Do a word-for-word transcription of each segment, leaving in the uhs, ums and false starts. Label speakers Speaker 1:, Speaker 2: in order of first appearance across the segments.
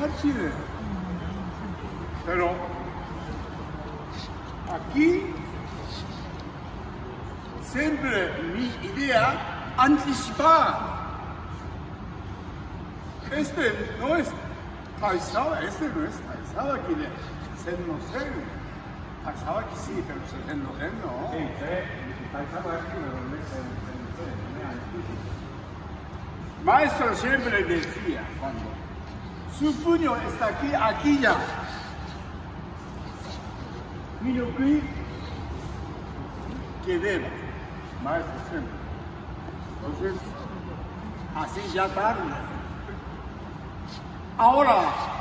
Speaker 1: fácil. Pero aquí siempre mi idea anticipar. Este no es Taizawa, este no es Taizawa que de Senno-sen. Taizawa que sí, pero Senno-sen no.
Speaker 2: Sí, sí, Taizawa es que no es Senno-sen, no es anticipo.
Speaker 1: Maestro siempre decía cuando su puño está aquí, aquí ya. Puño aquí, que deba. Maestro siempre. Entonces, así ya tarde. Ahora,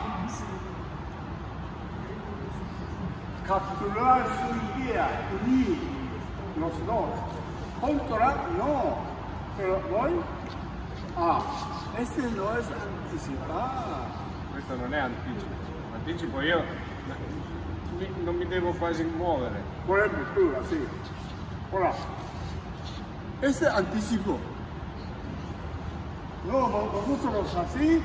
Speaker 1: capturar su idea, unir los dos. Controlar, no. Pero hoy, ah, este no es anticipar.
Speaker 2: Questo non è anticipo. Anticipo io non mi devo quasi muovere.
Speaker 1: Por ejemplo, tú, así. Hola. Este anticipo. No, vosotros así.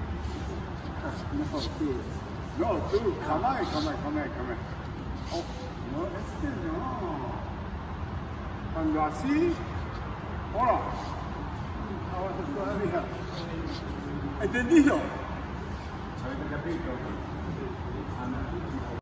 Speaker 1: No, tú. No, tú, kamae, kamae, kamae, kamae. Oh, no, este no. Cuando así. Hola. Ahora todavía. ¿Entendido?
Speaker 2: Avete capito?